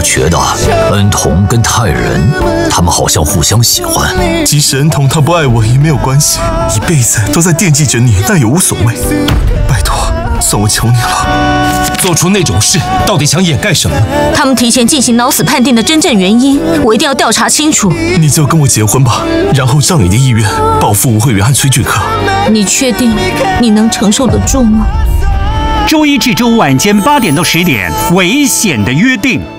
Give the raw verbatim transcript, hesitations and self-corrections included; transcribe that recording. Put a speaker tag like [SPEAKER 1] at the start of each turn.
[SPEAKER 1] 觉得恩童跟泰人，他们好像互相喜欢。
[SPEAKER 2] 即使恩童他不爱我也没有关系，一辈子都在惦记着你，那也无所谓。拜托，算我求你了。
[SPEAKER 3] 做出那种事，到底想掩盖什么？
[SPEAKER 4] 他们提前进行脑死判定的真正原因，我一定要调查清楚。
[SPEAKER 2] 你就跟我结婚吧，然后照你的意愿报复吴慧媛和崔俊克。
[SPEAKER 4] 你确定你能承受得住吗？
[SPEAKER 5] 周一至周五晚间八点到十点，《危险的约定》。